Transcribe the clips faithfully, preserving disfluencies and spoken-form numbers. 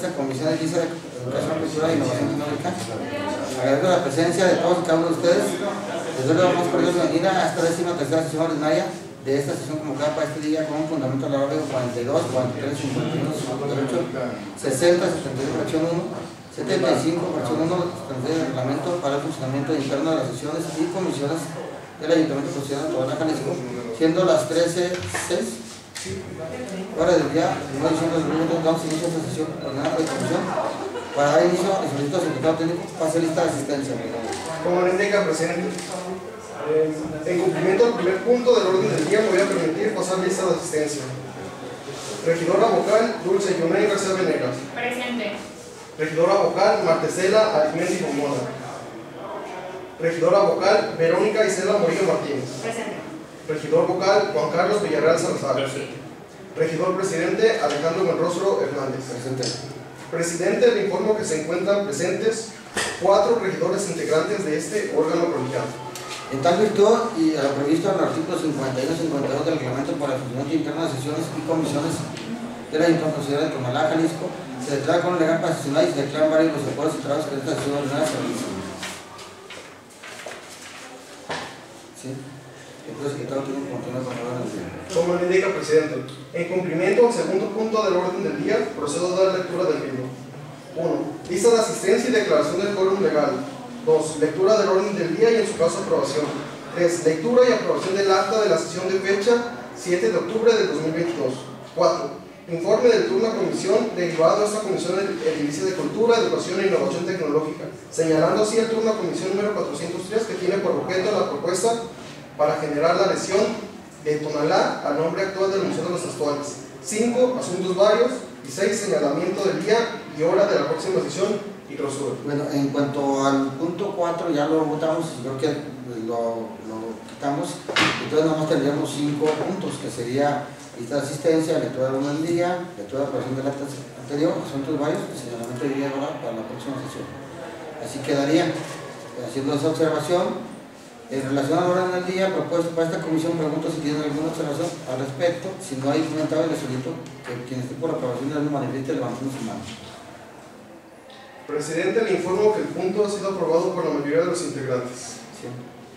esta comisión de Lisa de Educación, Cultura e Innovación Tecnológica. Agradezco la presencia de todos y cada uno de ustedes. Les doy la más cordial bienvenida a esta décima tercera sesión ordinaria de esta sesión convocada para este día con un fundamento a la orden cuarenta y dos, cuarenta y tres, cincuenta y uno, cincuenta y ocho, sesenta, setenta y uno, fracción uno, setenta y cinco, fracción uno, del reglamento para el funcionamiento interno de las sesiones y comisiones del Ayuntamiento Constitucional de Tobalá, Jalisco, siendo las trece seis horas del día primero de diciembre de dos mil veinte. Damos inicio a esta sesión ordenada de comisión. Para dar inicio, el solicito al secretario técnico pase lista de asistencia. Como le indica, presidente, eh, en cumplimiento del primer punto del orden del día, me voy a permitir pasar lista de asistencia. Regidora vocal, Dulce Yonay García Venegas. Presente. Regidora vocal, Martesela Arizmendi Pomona. Regidora vocal, Verónica Isela Morillo Martínez. Presente. Regidor vocal, Juan Carlos Villarreal Salazar. Presente. Regidor presidente, Alejandro Buenrostro Hernández. Presente. Presidente, le informo que se encuentran presentes cuatro regidores integrantes de este órgano colegiado. En tal virtud y a lo previsto en el artículo cincuenta y uno y cincuenta y dos del reglamento para el funcionamiento interno de sesiones y comisiones de la Ayuntamiento Constitucional de Tobalá, Jalisco, se declara con legal para sesionar y se declaran varios los acuerdos y trabajos que esta sesión ordinaria se realizan. ¿Sí? Entonces, el secretario tiene que continuar con la orden del día. Como le indica, presidente, en cumplimiento al segundo punto del orden del día, procedo a dar lectura del mismo. uno. Lista de asistencia y declaración del quórum legal. dos. Lectura del orden del día y en su caso aprobación. tres. Lectura y aprobación del acta de la sesión de fecha siete de octubre de dos mil veintidós. cuatro. Informe del turno a comisión derivado a esta comisión del edilicio de Cultura, Educación e Innovación Tecnológica, señalando así el turno a comisión número cuatrocientos tres que tiene por objeto la propuesta para generar la adhesión de Tonalá al nombre actual del Museo de los Actuales. cinco. Asuntos varios. Y seis. Señalamiento del día y hora de la próxima sesión y clausura. Bueno, en cuanto al punto cuatro ya lo votamos, creo que lo, lo quitamos, entonces nada más tendríamos cinco puntos, que sería lista de asistencia, lectura del orden del día, lectura de aprobación del acta anterior, asuntos varios, y señalamiento de día y hora para la próxima sesión. Así quedaría, haciendo esa observación. En relación al orden del día propuesto para esta comisión, pregunto si tienen alguna observación al respecto. Si no hay comentario, les solicito que quien esté por la aprobación del mismo manifieste levantando su mano. Presidente, le informo que el punto ha sido aprobado por la mayoría de los integrantes. Sí.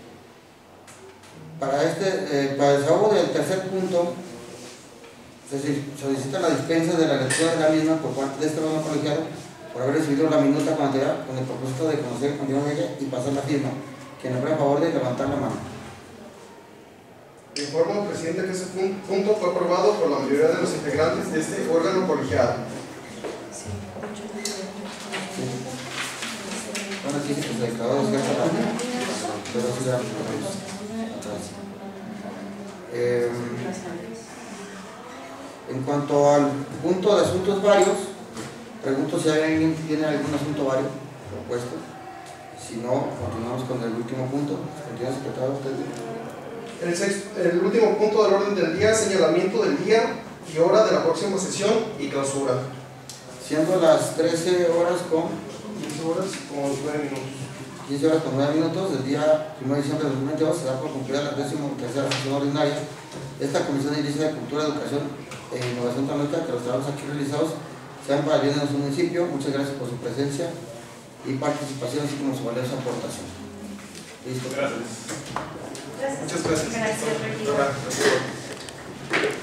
Para, este, eh, para el desahogo del tercer punto, se solicita la dispensa de la lectura de la misma por parte de este órgano colegiado por haber recibido la minuta con anterioridad con el propósito de conocer el contenido de ella y pasar la firma. Quien le a favor de levantar la mano. Informo, presidente, que ese punto fue aprobado por la mayoría de los integrantes de este órgano colegiado. Sí. Bueno, aquí se pues, declaró descarta la pero sí la atrás. Eh, en cuanto al punto de asuntos varios, pregunto si alguien tiene algún asunto vario propuesto. Si no, continuamos con el último punto. Continúa, secretario, usted. El, sexto, el último punto del orden del día es señalamiento del día y hora de la próxima sesión y clausura. Siendo las trece horas con quince horas con nueve minutos. quince horas con nueve minutos del día primero de diciembre de dos mil veintidós, se da por concluida la décima tercera sesión ordinaria de esta Comisión de Edilicio de Cultura, Educación e Innovación Tecnológica, que los trabajos aquí realizados sean para el bien de nuestro municipio. Muchas gracias por su presencia y participación, así como su valiosa aportación. Listo. Gracias. Gracias. Muchas gracias. Gracias, regidor. Gracias.